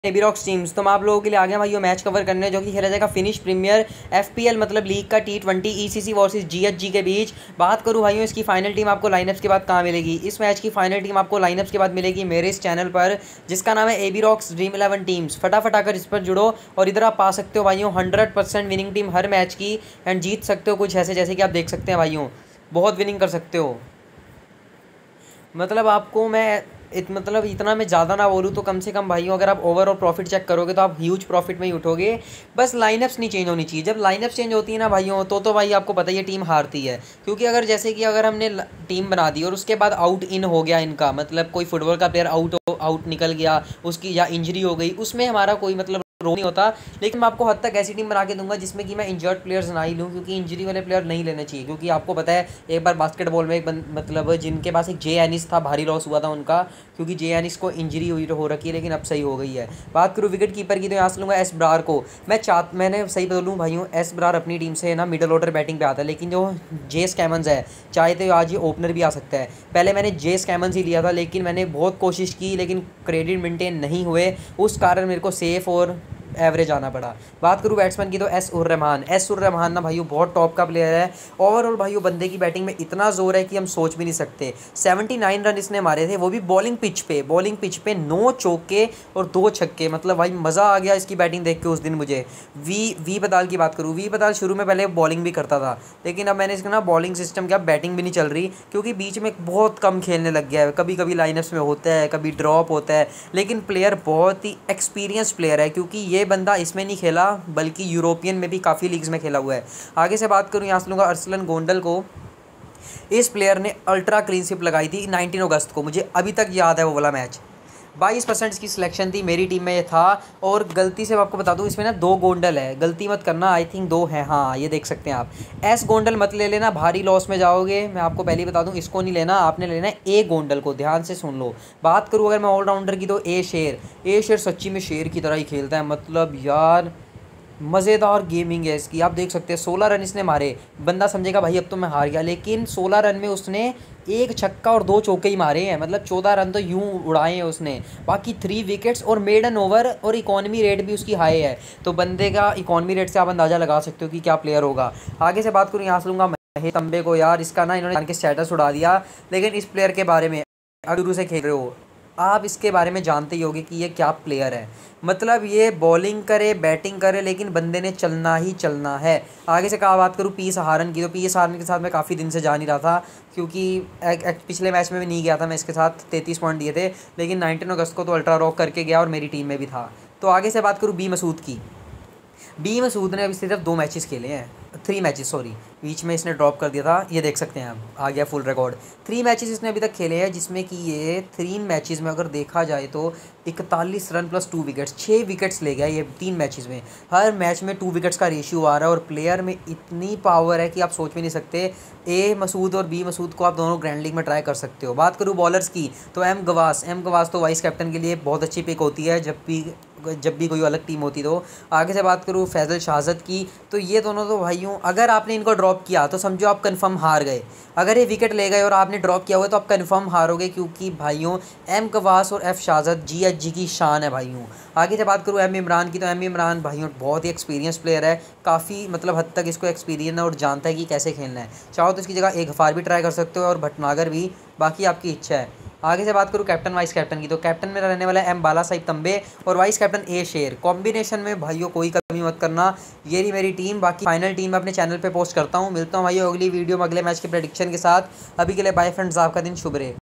एबीरॉक्स teams. तो मैं आप लोगों के लिए आ गया भाई मैच कवर करने जो कि खेला जाएगा फिनिश प्रीमियर एफपीएल मतलब लीग का T20 ईसीसी वर्सेस जीएचजी के बीच। बात करूं भाइयों इसकी फाइनल टीम आपको लाइनअप्स के बाद कहाँ मिलेगी। इस मैच की फाइनल टीम आपको लाइनअप्स के बाद मिलेगी मेरे इस चैनल पर जिसका नाम है एबीरॉक्स ड्रीम 11 टीम्स। फटाफट आकर इस पर जुड़ो और इधर आप पा सकते हो भाइयों 100% विनिंग टीम हर मैच की एंड जीत सकते हो कुछ ऐसे जैसे कि आप देख सकते हैं भाइयों बहुत विनिंग कर सकते हो। मतलब आपको मैं मतलब इतना मैं ज़्यादा ना बोलूँ तो कम से कम भाइयों अगर आप ओवरऑल प्रॉफिट चेक करोगे तो आप ह्यूज प्रॉफिट में ही उठोगे। बस लाइनअप्स नहीं चेंज होनी चाहिए। जब लाइनअप्स चेंज होती है ना भाइयों तो भाई आपको पता ही है टीम हारती है। क्योंकि अगर जैसे कि अगर हमने टीम बना दी और उसके बाद आउट इन हो गया इनका मतलब कोई फुटबॉल का प्लेयर आउट निकल गया उसकी या इंजरी हो गई उसमें हमारा कोई मतलब रो नहीं होता। लेकिन मैं आपको हद तक ऐसी टीम बना के दूंगा जिसमें कि मैं इंजर्ड प्लेयर्स ना ही लूँ क्योंकि इंजरी वाले प्लेयर नहीं लेने चाहिए। क्योंकि आपको पता है एक बार बास्केटबॉल में एक मतलब जिनके पास एक जे एनिस था भारी लॉस हुआ था उनका क्योंकि जे एनिस को इंजरी हुई हो रखी है लेकिन अब सही हो गई है। बात करूँ विकेट कीपर की तो यहाँ से लूँगा एस ब्रार को। मैंने सही बोलूँ भाइयों एस ब्रार अपनी टीम से ना मिडल ऑर्डर बैटिंग पे आता है लेकिन जो जेस कैमन्स है चाहे तो आज ये ओपनर भी आ सकता है। पहले मैंने जेस कैमन्स ही लिया था लेकिन मैंने बहुत कोशिश की लेकिन क्रेडिट मेंटेन नहीं हुए उस कारण मेरे को सेफ और एवरेज आना पड़ा। बात करूँ बैट्समैन की तो एस उर रहमान ना भाइयों बहुत टॉप का प्लेयर है। ओवरऑल भाइयों बंदे की बैटिंग में इतना जोर है कि हम सोच भी नहीं सकते। 79 रन इसने मारे थे वो भी बॉलिंग पिच पे 9 चौके और 2 छक्के। मतलब भाई मज़ा आ गया इसकी बैटिंग देख के उस दिन मुझे। वी बदाल की बात करूँ वी बदाल शुरू में पहले बॉलिंग भी करता था लेकिन अब मैंने इसका ना बॉलिंग सिस्टम क्या बैटिंग भी नहीं चल रही क्योंकि बीच में बहुत कम खेलने लग गया है। कभी कभी लाइनअप्स में होता है कभी ड्रॉप होता है लेकिन प्लेयर बहुत ही एक्सपीरियंस प्लेयर है क्योंकि ये बंदा इसमें नहीं खेला बल्कि यूरोपियन में भी काफ़ी लीग्स में खेला हुआ है। आगे से बात करूँ यहाँ से लूँगा अर्सलन गोंडल को। इस प्लेयर ने अल्ट्रा क्लीन स्वीप लगाई थी 19 अगस्त को मुझे अभी तक याद है वो वाला मैच। 22% की सिलेक्शन थी मेरी टीम में ये था। और गलती से मैं आपको बता दूं इसमें ना 2 गोंडल है गलती मत करना आई थिंक 2 है हाँ ये देख सकते हैं आप। एस गोंडल मत ले लेना भारी लॉस में जाओगे। मैं आपको पहले ही बता दूं इसको नहीं लेना आपने लेना है ए गोंडल को ध्यान से सुन लो। बात करूँ अगर मैं ऑलराउंडर की तो ए शेर सच्ची में शेर की तरह ही खेलता है। मतलब यार मज़ेदार गेमिंग है इसकी आप देख सकते हैं। 16 रन इसने मारे बंदा समझेगा भाई अब तो मैं हार गया लेकिन 16 रन में उसने 1 छक्का और 2 चौके ही मारे हैं। मतलब 14 रन तो यूं उड़ाए हैं उसने। बाकी 3 विकेट्स और मेडन ओवर और इकॉनमी रेट भी उसकी हाई है तो बंदे का इकॉनमी रेट से आप अंदाज़ा लगा सकते हो कि क्या प्लेयर होगा। आगे से बात करूँ यहाँ से लूँगा महेश तंबे को। यार इसका ना इन्होंने के स्टेटस उड़ा दिया लेकिन इस प्लेयर के बारे में अगर शुरू से खेल रहे हो आप इसके बारे में जानते ही होगे कि ये क्या प्लेयर है। मतलब ये बॉलिंग करे बैटिंग करे लेकिन बंदे ने चलना ही चलना है। आगे से कहा बात करूँ पी सहारन की तो पी सहारन के साथ मैं काफ़ी दिन से जा नहीं रहा था क्योंकि पिछले मैच में भी नहीं गया था मैं इसके साथ 33 पॉइंट दिए थे लेकिन 19 अगस्त को तो अल्ट्रा रॉक करके गया और मेरी टीम में भी था। तो आगे से बात करूँ बी मसूद की। बी मसूद ने अभी सिर्फ 2 मैचेस खेले हैं 3 मैचेस सॉरी बीच में इसने ड्रॉप कर दिया था ये देख सकते हैं आप आ गया फुल रिकॉर्ड। 3 मैचेस इसने अभी तक खेले हैं जिसमें कि ये 3 मैचेस में अगर देखा जाए तो 41 रन प्लस 2 विकेट्स 6 विकेट्स ले गया ये 3 मैचेस में। हर मैच में 2 विकेट्स का रेशियो आ रहा है और प्लेयर में इतनी पावर है कि आप सोच भी नहीं सकते। ए मसूद और बी मसूद को आप दोनों ग्रैंड लीग में ट्राई कर सकते हो। बात करूँ बॉलर्स की तो एम गवास तो वाइस कैप्टन के लिए बहुत अच्छी पिक होती है जब भी कोई अलग टीम होती तो। आगे से बात करूँ फैज़ल शाहज़द की तो ये दोनों तो भाइयों अगर आपने इनको ड्रॉप किया तो समझो आप कंफर्म हार गए। अगर ये विकेट ले गए और आपने ड्रॉप किया हुआ तो आप कंफर्म हारोगे क्योंकि भाइयों एम गवास और एफ शाहज़द जीएचजी की शान है भाइयों। आगे से बात करूँ एम इमरान की तो एम इमरान भाइयों बहुत ही एक्सपीरियंस प्लेयर है काफ़ी मतलब हद तक इसको एक्सपीरियंस है और जानता है कि कैसे खेलना है। चाहो तो इसकी जगह एक गफार भी ट्राई कर सकते हो और भटनागर भी बाकी आपकी इच्छा है। आगे से बात करूँ कैप्टन वाइस कैप्टन की तो कैप्टन में रहने वाला है एम बाला साहिब तंबे और वाइस कैप्टन ए शेर। कॉम्बिनेशन में भाइयों कोई कमी मत करना। ये रही मेरी टीम। बाकी फाइनल टीम मैं अपने चैनल पे पोस्ट करता हूँ। मिलता हूँ भाइयों अगली वीडियो में अगले मैच के प्रेडिक्शन के साथ। अभी के लिए बाय फ्रेंड्स आपका दिन शुभ रहे।